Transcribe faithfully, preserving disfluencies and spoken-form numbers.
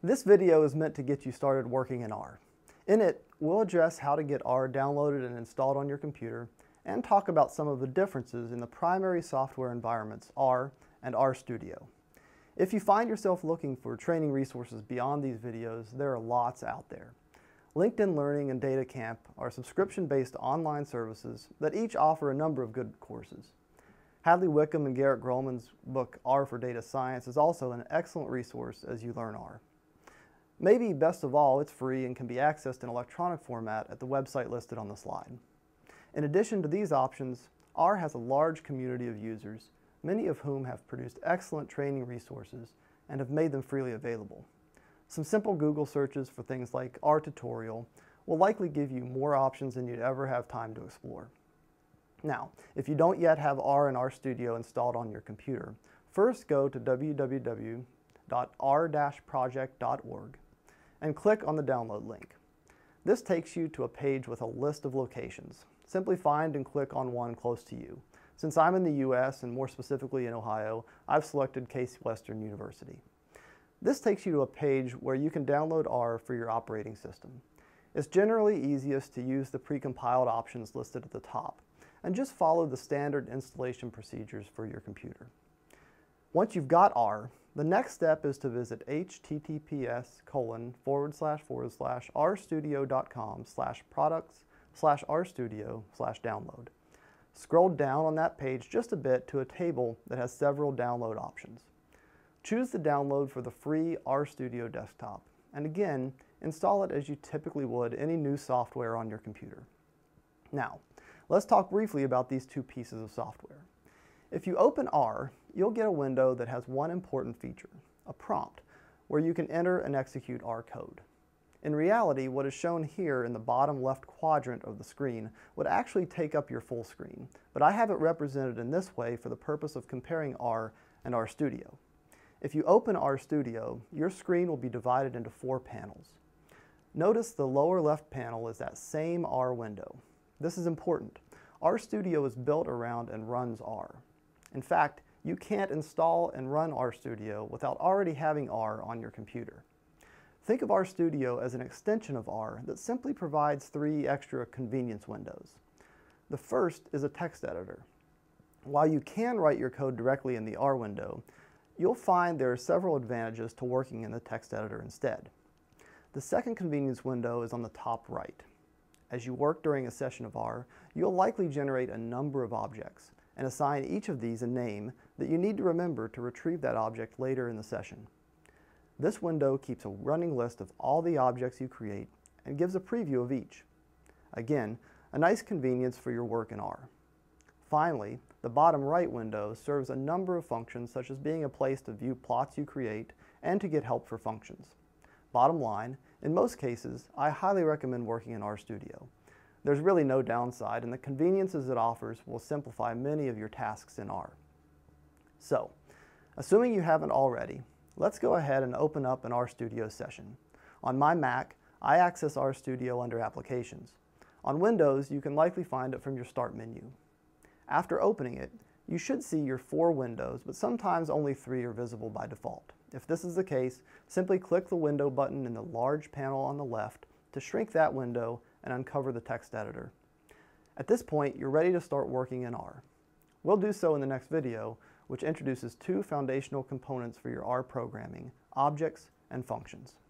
This video is meant to get you started working in R. In it, we'll address how to get R downloaded and installed on your computer and talk about some of the differences in the primary software environments R and RStudio. If you find yourself looking for training resources beyond these videos, there are lots out there. LinkedIn Learning and Data Camp are subscription-based online services that each offer a number of good courses. Hadley Wickham and Garrett Grollman's book R for Data Science is also an excellent resource as you learn R. Maybe best of all, it's free and can be accessed in electronic format at the website listed on the slide. In addition to these options, R has a large community of users, many of whom have produced excellent training resources and have made them freely available. Some simple Google searches for things like R tutorial will likely give you more options than you'd ever have time to explore. Now, if you don't yet have R and RStudio installed on your computer, first go to w w w dot r dash project dot org and click on the download link. This takes you to a page with a list of locations. Simply find and click on one close to you. Since I'm in the U S and more specifically in Ohio, I've selected Case Western University. This takes you to a page where you can download R for your operating system. It's generally easiest to use the precompiled options listed at the top and just follow the standard installation procedures for your computer. Once you've got R, the next step is to visit h t t p s colon forward slash forward slash rstudio dot com slash products slash rstudio slash download. Scroll down on that page just a bit to a table that has several download options. Choose the download for the free RStudio desktop, and again, install it as you typically would any new software on your computer. Now, let's talk briefly about these two pieces of software. If you open R, you'll get a window that has one important feature, a prompt, where you can enter and execute R code. In reality, what is shown here in the bottom left quadrant of the screen would actually take up your full screen, but I have it represented in this way for the purpose of comparing R and RStudio. If you open RStudio, your screen will be divided into four panels. Notice the lower left panel is that same R window. This is important. RStudio is built around and runs R. In fact, you can't install and run RStudio without already having R on your computer. Think of RStudio as an extension of R that simply provides three extra convenience windows. The first is a text editor. While you can write your code directly in the R window, you'll find there are several advantages to working in the text editor instead. The second convenience window is on the top right. As you work during a session of R, you'll likely generate a number of objects and assign each of these a name that you need to remember to retrieve that object later in the session. This window keeps a running list of all the objects you create and gives a preview of each. Again, a nice convenience for your work in R. Finally, the bottom right window serves a number of functions, such as being a place to view plots you create and to get help for functions. Bottom line, in most cases, I highly recommend working in RStudio. There's really no downside, and the conveniences it offers will simplify many of your tasks in R. So, assuming you haven't already, let's go ahead and open up an RStudio session. On my Mac, I access RStudio under Applications. On Windows, you can likely find it from your Start menu. After opening it, you should see your four windows, but sometimes only three are visible by default. If this is the case, simply click the Window button in the large panel on the left to shrink that window and uncover the text editor. At this point, you're ready to start working in R. We'll do so in the next video, which introduces two foundational components for your R programming, objects and functions.